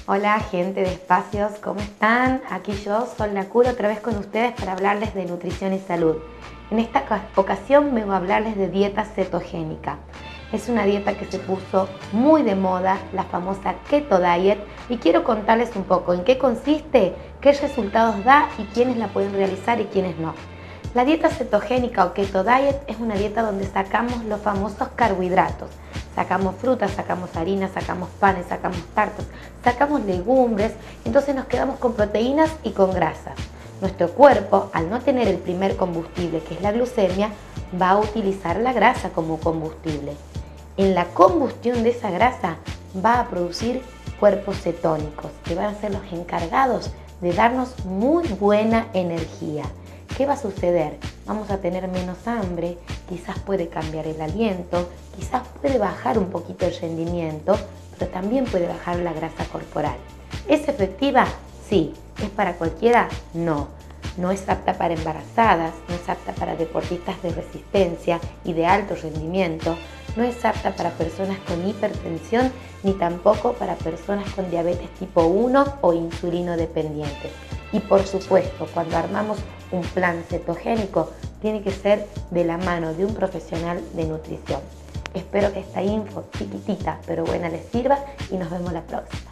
Hola gente de Espacios, ¿cómo están? Aquí yo, Sol Nacuro, otra vez con ustedes para hablarles de nutrición y salud. En esta ocasión vengo a hablarles de dieta cetogénica. Es una dieta que se puso muy de moda, la famosa Keto Diet, y quiero contarles un poco en qué consiste, qué resultados da y quiénes la pueden realizar y quiénes no. La dieta cetogénica o Keto Diet es una dieta donde sacamos los famosos carbohidratos. Sacamos frutas, sacamos harina, sacamos panes, sacamos tartas, sacamos legumbres, entonces nos quedamos con proteínas y con grasas. Nuestro cuerpo, al no tener el primer combustible, que es la glucemia, va a utilizar la grasa como combustible. En la combustión de esa grasa va a producir cuerpos cetónicos, que van a ser los encargados de darnos muy buena energía. ¿Qué va a suceder? Vamos a tener menos hambre, quizás puede cambiar el aliento, quizás puede bajar un poquito el rendimiento, pero también puede bajar la grasa corporal. ¿Es efectiva? Sí. ¿Es para cualquiera? No. No es apta para embarazadas, no es apta para deportistas de resistencia y de alto rendimiento, no es apta para personas con hipertensión ni tampoco para personas con diabetes tipo 1 o insulino dependientes. Y por supuesto, cuando armamos un plan cetogénico, tiene que ser de la mano de un profesional de nutrición. Espero que esta info chiquitita pero buena les sirva y nos vemos la próxima.